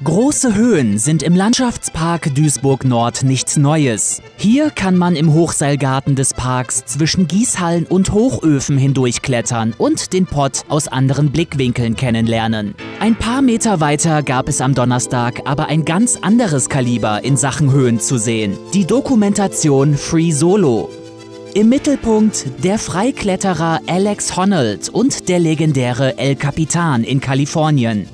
Große Höhen sind im Landschaftspark Duisburg-Nord nichts Neues. Hier kann man im Hochseilgarten des Parks zwischen Gießhallen und Hochöfen hindurchklettern und den Pott aus anderen Blickwinkeln kennenlernen. Ein paar Meter weiter gab es am Donnerstag aber ein ganz anderes Kaliber in Sachen Höhen zu sehen: die Dokumentation Free Solo. Im Mittelpunkt der Freikletterer Alex Honnold und der legendäre El Capitan in Kalifornien.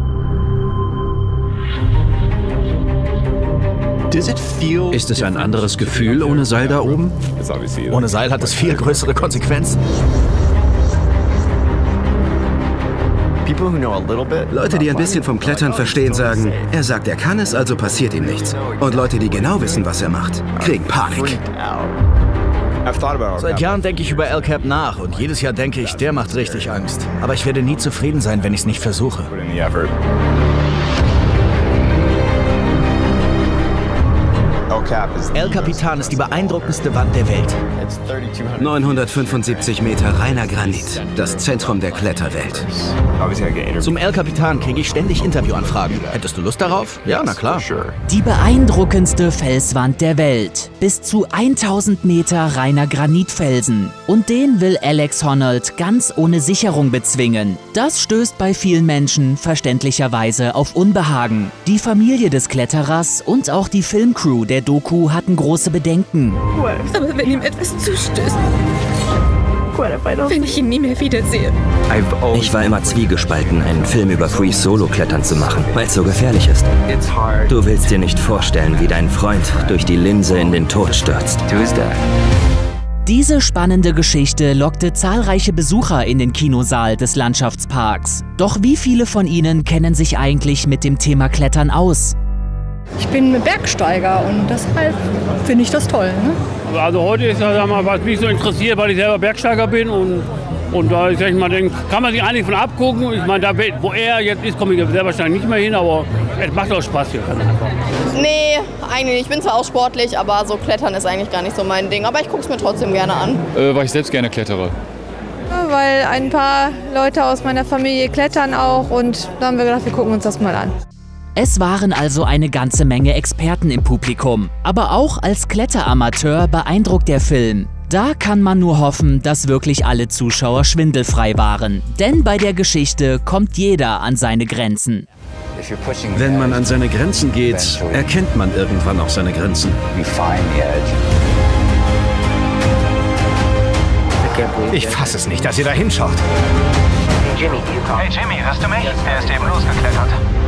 Ist es ein anderes Gefühl ohne Seil da oben? Ohne Seil hat es viel größere Konsequenzen. Leute, die ein bisschen vom Klettern verstehen, sagen, er sagt, er kann es, also passiert ihm nichts. Und Leute, die genau wissen, was er macht, kriegen Panik. Seit Jahren denke ich über El Cap nach und jedes Jahr denke ich, der macht richtig Angst. Aber ich werde nie zufrieden sein, wenn ich es nicht versuche. El Capitan ist die beeindruckendste Wand der Welt. 975 Meter reiner Granit, das Zentrum der Kletterwelt. Zum El Capitan kriege ich ständig Interviewanfragen. Hättest du Lust darauf? Ja, na klar. Die beeindruckendste Felswand der Welt. Bis zu 1000 Meter reiner Granitfelsen. Und den will Alex Honnold ganz ohne Sicherung bezwingen. Das stößt bei vielen Menschen verständlicherweise auf Unbehagen. Die Familie des Kletterers und auch die Filmcrew der Doku hatten große Bedenken. Aber wenn ihm etwas zustößt, wenn ich ihn nie mehr wiedersehe. Ich war immer zwiegespalten, einen Film über Free Solo Klettern zu machen, weil es so gefährlich ist. Du willst dir nicht vorstellen, wie dein Freund durch die Linse in den Tod stürzt. Diese spannende Geschichte lockte zahlreiche Besucher in den Kinosaal des Landschaftsparks. Doch wie viele von ihnen kennen sich eigentlich mit dem Thema Klettern aus? Ich bin Bergsteiger und deshalb finde ich das toll. Ne? Also heute ist das, was mich so interessiert, weil ich selber Bergsteiger bin und da ich mal denke, kann man sich eigentlich von abgucken. Ich meine, da, wo er jetzt ist, komme ich sehr wahrscheinlich nicht mehr hin, aber es macht auch Spaß hier. Nee, eigentlich nicht. Ich bin zwar auch sportlich, aber so Klettern ist eigentlich gar nicht so mein Ding. Aber ich gucke es mir trotzdem gerne an. Weil ich selbst gerne klettere. Ja, weil ein paar Leute aus meiner Familie klettern auch und da haben wir gedacht, wir gucken uns das mal an. Es waren also eine ganze Menge Experten im Publikum. Aber auch als Kletteramateur beeindruckt der Film. Da kann man nur hoffen, dass wirklich alle Zuschauer schwindelfrei waren. Denn bei der Geschichte kommt jeder an seine Grenzen. Wenn man an seine Grenzen geht, erkennt man irgendwann auch seine Grenzen. Ich fasse es nicht, dass ihr da hinschaut. Hey Jimmy, hörst du mich? Er ist eben losgeklettert.